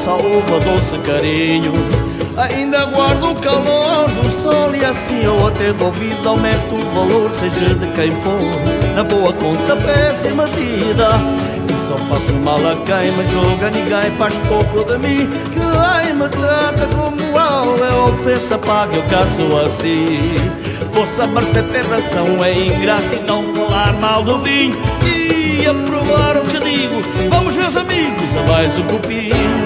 só houve doce carinho. Ainda guardo o calor do sol e assim eu até duvido, aumento o valor, seja de quem for. Na boa conta, péssima vida, e só faço mal a quem me julga. Ninguém faz pouco de mim, quem me trata como mal é ofensa, paga, eu caço assim. Vossa mercê tem razão, é ingrato e não falar mal do vinho e aprovar o que digo. Vamos, meus amigos, a mais um copinho.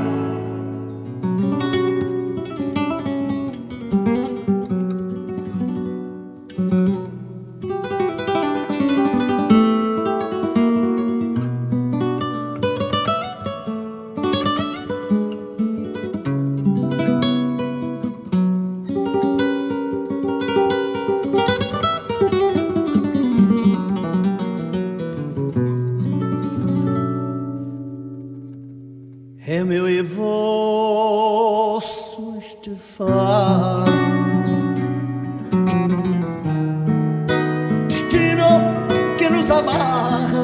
É meu e vosso este fado, destino que nos amarra,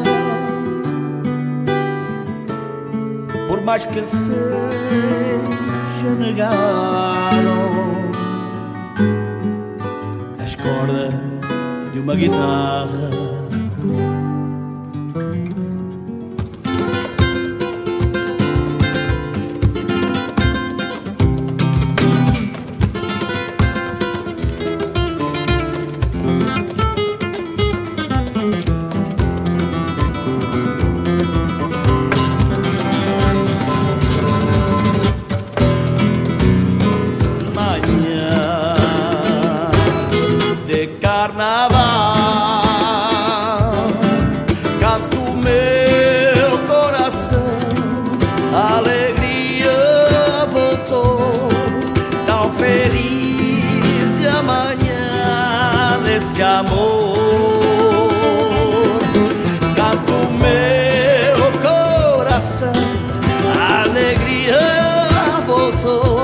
por mais que seja negado, as cordas de uma guitarra. Esse amor, canto meu coração, a alegria voltou.